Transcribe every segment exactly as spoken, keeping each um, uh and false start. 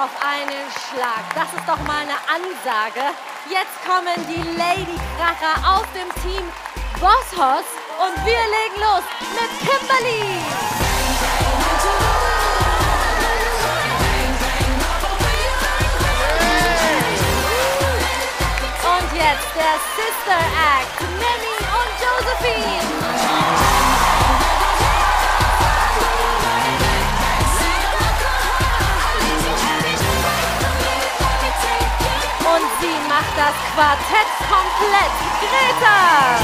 auf einen Schlag. Das ist doch mal eine Ansage. Jetzt kommen die Ladykracher aus dem Team Bosshaus und wir legen los mit Kimberly. Und jetzt der Sister Act, Mimi und Josephine. Und sie macht das Quartett komplett. Greta!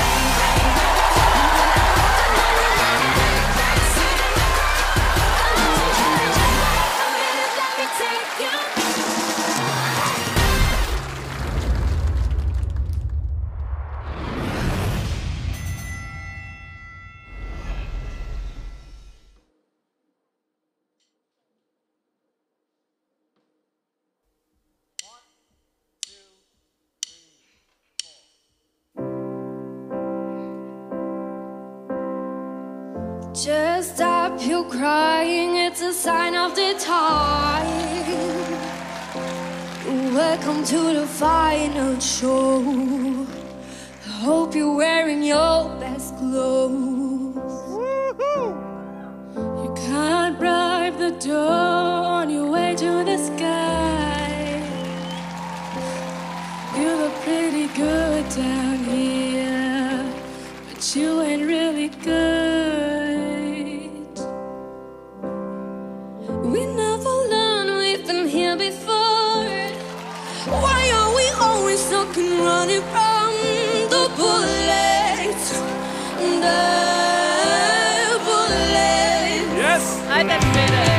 Just stop your crying, it's a sign of the time. Welcome to the final show. I hope you're wearing your best clothes. You can't bribe the door on your way to the sky. You look pretty good down here, but you ain't really good. We never learned, we've been here before. Why are we always stuck and running from the bullets? The bullets. Yes! I can feel it.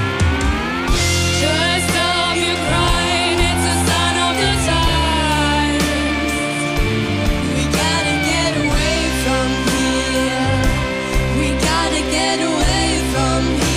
Just stop your crying, it's a sign of the times. We gotta get away from here. We gotta get away from here.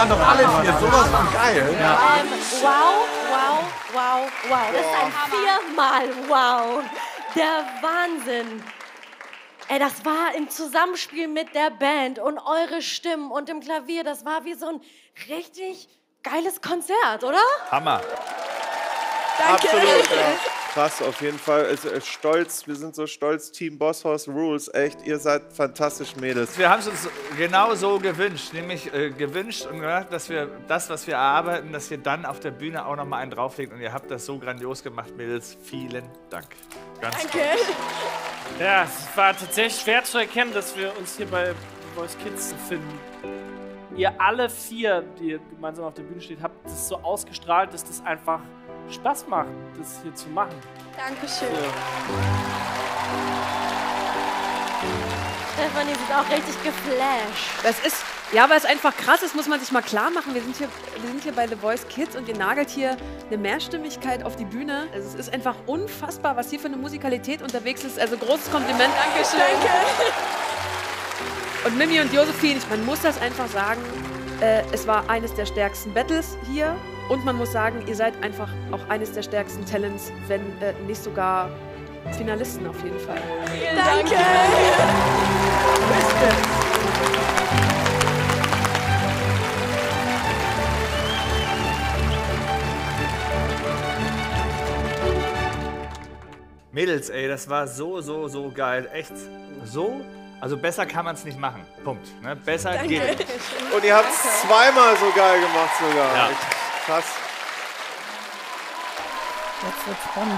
waren doch alle vier sowas von geil. Ja. Ähm, wow, wow, wow, wow. Das ist ein viermal wow. Der Wahnsinn. Ey, das war im Zusammenspiel mit der Band und eure Stimmen und dem Klavier. Das war wie so ein richtig geiles Konzert, oder? Hammer. Danke. Absolut, ja. Krass, auf jeden Fall. Also, stolz, wir sind so stolz. Team Boss Hoss Rules, echt, ihr seid fantastisch Mädels. Wir haben es uns genau so gewünscht, nämlich äh, gewünscht und gedacht, dass wir das, was wir erarbeiten, dass wir dann auf der Bühne auch noch mal einen drauflegen. Und ihr habt das so grandios gemacht, Mädels. Vielen Dank. Ganz Danke. Toll. Ja, es war tatsächlich schwer zu erkennen, dass wir uns hier bei Voice Kids finden. Ihr alle vier, die gemeinsam auf der Bühne steht, habt das so ausgestrahlt, dass das einfach Spaß macht, das hier zu machen. Dankeschön. So. Stefanie sieht auch richtig geflasht. Das ist, ja, weil es einfach krass ist, muss man sich mal klar machen. Wir sind hier, wir sind hier bei The Voice Kids und ihr nagelt hier eine Mehrstimmigkeit auf die Bühne. Also es ist einfach unfassbar, was hier für eine Musikalität unterwegs ist. Also großes Kompliment. Dankeschön. Danke. Und Mimi und Josephine, man muss das einfach sagen, äh, es war eines der stärksten Battles hier. Und man muss sagen, ihr seid einfach auch eines der stärksten Talents, wenn äh, nicht sogar Finalisten auf jeden Fall. Vielen Dank. Danke. Mädels, ey, das war so, so, so geil. Echt so. Also besser kann man es nicht machen. Punkt. Ne? Besser Danke. geht nicht. Und ihr habt es zweimal so geil gemacht sogar. Ja. Echt krass. Jetzt wird's spannend.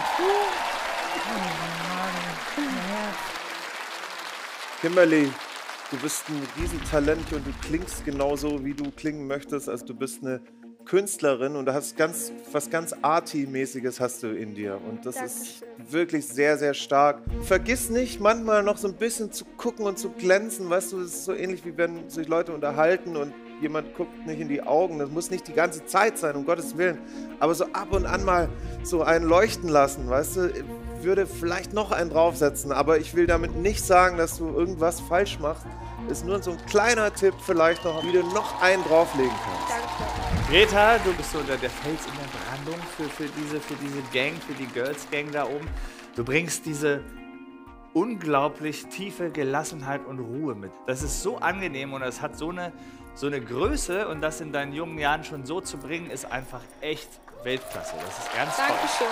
Kimberly, du bist ein Riesentalent und du klingst genauso, wie du klingen möchtest. Also du bist eine Künstlerin und du hast ganz, was ganz Arty-mäßiges hast du in dir. Und das Dankeschön. ist wirklich sehr, sehr stark. Vergiss nicht, manchmal noch so ein bisschen zu gucken und zu glänzen. Weißt du, das ist so ähnlich, wie wenn sich Leute unterhalten und jemand guckt nicht in die Augen. Das muss nicht die ganze Zeit sein, um Gottes Willen. Aber so ab und an mal so einen leuchten lassen, weißt du, würde vielleicht noch einen draufsetzen. Aber ich will damit nicht sagen, dass du irgendwas falsch machst. Ist nur so ein kleiner Tipp vielleicht noch, wie du noch einen drauflegen kannst. Danke. Greta, du bist so der, der Fels in der Brandung für, für, diese, für diese Gang, für die Girls Gang da oben. Du bringst diese unglaublich tiefe Gelassenheit und Ruhe mit. Das ist so angenehm und es hat so eine, so eine Größe und das in deinen jungen Jahren schon so zu bringen, ist einfach echt Weltklasse. Das ist ganz toll. Dankeschön.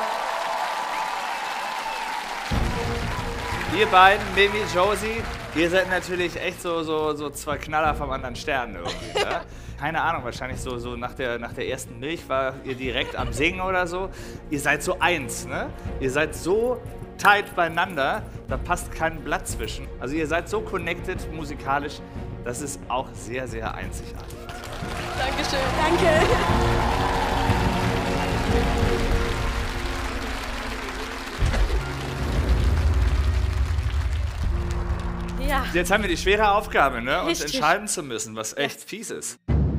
Ihr beiden, Mimi, Josie, ihr seid natürlich echt so, so, so zwei Knaller vom anderen Stern irgendwie. Ne? Keine Ahnung, wahrscheinlich so, so nach, der, nach der ersten Milch war ihr direkt am Singen oder so. Ihr seid so eins, ne? Ihr seid so tight beieinander, da passt kein Blatt zwischen. Also ihr seid so connected musikalisch, das ist auch sehr, sehr einzigartig. Dankeschön. Danke. Ja. Jetzt haben wir die schwere Aufgabe, ne? uns Richtig. entscheiden zu müssen, was echt fies ist.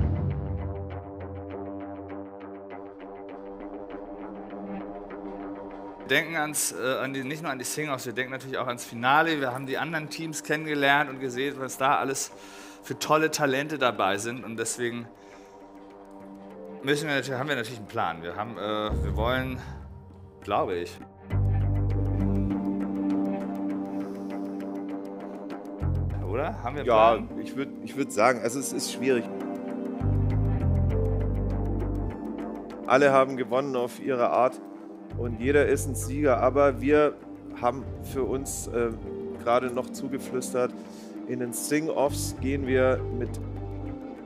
Wir denken ans, äh, an die, nicht nur an die Sing-Offs, wir denken natürlich auch ans Finale. Wir haben die anderen Teams kennengelernt und gesehen, was da alles für tolle Talente dabei sind. Und deswegen müssen wir natürlich, haben wir natürlich einen Plan. Wir, haben, äh, wir wollen, glaube ich, oder? Haben wir einen Ja, Plan? ich würde ich würd sagen, also es ist schwierig. Alle haben gewonnen auf ihre Art und jeder ist ein Sieger, aber wir haben für uns äh, gerade noch zugeflüstert, in den Sing-Offs gehen wir mit